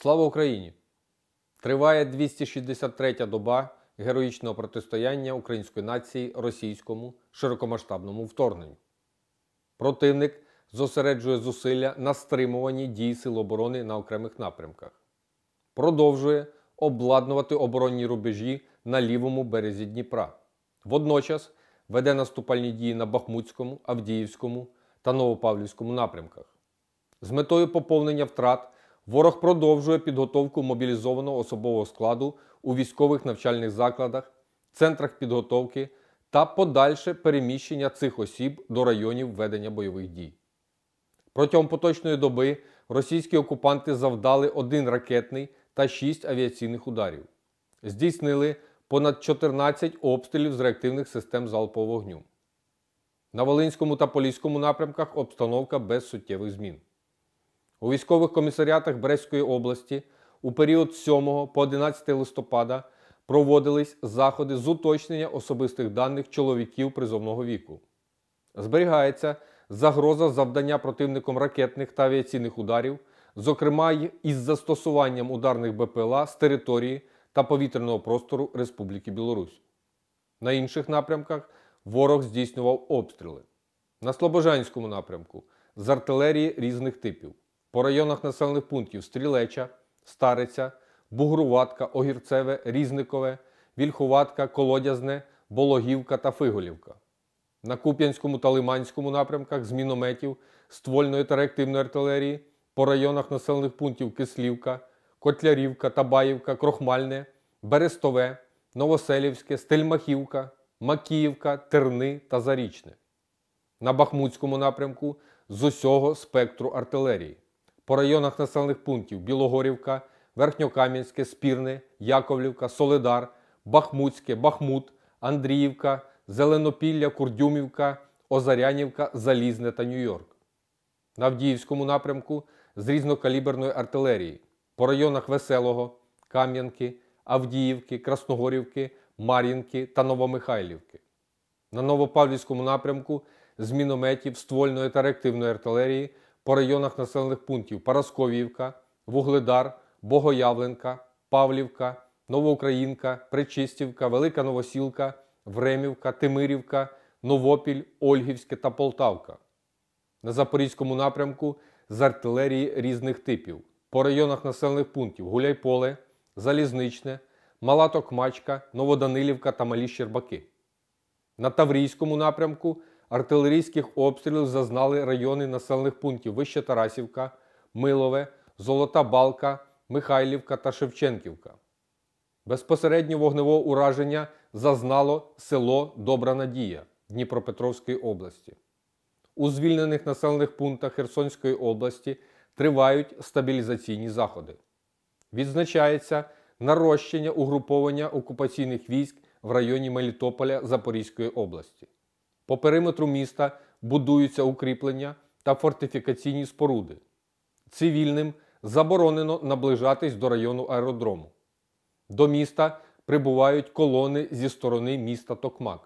Слава Україні! Триває 263-я доба героїчного протистояння української нації російському широкомасштабному вторгненню. Противник зосереджує зусилля на стримуванні дій Сил оборони на окремих напрямках. Продовжує обладнувати оборонні рубежі на лівому березі Дніпра. Водночас веде наступальні дії на Бахмутському, Авдіївському та Новопавлівському напрямках. З метою поповнення втрат ворог продовжує підготовку мобілізованого особового складу у військових навчальних закладах, центрах підготовки та подальше переміщення цих осіб до районів ведення бойових дій. Протягом поточної доби російські окупанти завдали 1 ракетний та 6 авіаційних ударів. Здійснили понад 14 обстрілів з реактивних систем залпового вогню. На Волинському та Поліському напрямках обстановка без суттєвих змін. У військових комісаріатах Брестської області у період з 7 по 11 листопада проводились заходи з уточнення особистих даних чоловіків призовного віку. Зберігається загроза завдання противником ракетних та авіаційних ударів, зокрема й із застосуванням ударних БПЛА з території та повітряного простору Республіки Білорусь. На інших напрямках ворог здійснював обстріли. На Слобожанському напрямку з артилерії різних типів. По районах населених пунктів Стрілеча, Стариця, Бугруватка, Огірцеве, Різникове, Вільхуватка, Колодязне, Бологівка та Фиголівка. На Куп'янському та Лиманському напрямках з мінометів, ствольної та реактивної артилерії, по районах населених пунктів Кислівка, Котлярівка, Табаївка, Крохмальне, Берестове, Новоселівське, Стельмахівка, Макіївка, Терни та Зарічне. На Бахмутському напрямку з усього спектру артилерії. По районах населених пунктів Білогорівка, Верхньокам'янське, Спірне, Яковлівка, Солидар, Бахмутське, Бахмут, Андріївка, Зеленопілля, Курдюмівка, Озарянівка, Залізне та Нью-Йорк. На Авдіївському напрямку з різнокаліберної артилерії. По районах Веселого, Кам'янки, Авдіївки, Красногорівки, Мар'їнки та Новомихайлівки. На Новопавлівському напрямку з мінометів, ствольної та реактивної артилерії по районах населених пунктів Парасковіївка, Вугледар, Богоявленка, Павлівка, Новоукраїнка, Пречистівка, Велика Новосілка, Времівка, Тимирівка, Новопіль, Ольгівське та Полтавка. На Запорізькому напрямку з артилерії різних типів. По районах населених пунктів Гуляйполе, Залізничне, Мала Токмачка, Новоданилівка та Малі Щербаки. На Таврійському напрямку артилерійських обстрілів зазнали райони населених пунктів Вища Тарасівка, Милове, Золота Балка, Михайлівка та Шевченківка. Безпосередньо вогневого ураження зазнало село Добра Надія Дніпропетровської області. У звільнених населених пунктах Херсонської області тривають стабілізаційні заходи. Відзначається нарощення угруповання окупаційних військ в районі Мелітополя Запорізької області. По периметру міста будуються укріплення та фортифікаційні споруди. Цивільним заборонено наближатись до району аеродрому. До міста прибувають колони зі сторони міста Токмак.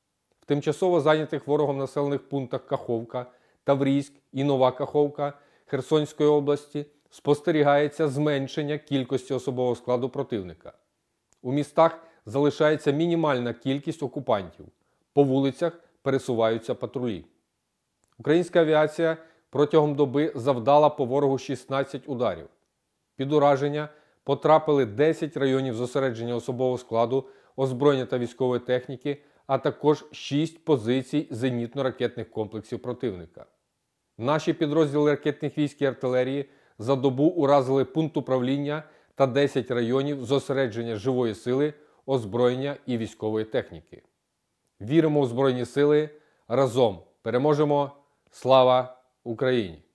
В тимчасово зайнятих ворогом населених пунктах Каховка, Таврійськ і Нова Каховка Херсонської області спостерігається зменшення кількості особового складу противника. У містах залишається мінімальна кількість окупантів. По вулицях пересуваються патрулі. Українська авіація протягом доби завдала по ворогу 16 ударів. Під ураження потрапили 10 районів зосередження особового складу, озброєння та військової техніки, а також 6 позицій зенітно-ракетних комплексів противника. Наші підрозділи ракетних військ і артилерії за добу уразили пункт управління та 10 районів зосередження живої сили, озброєння і військової техніки. Віримо у Збройні Сили. Разом переможемо! Слава Україні!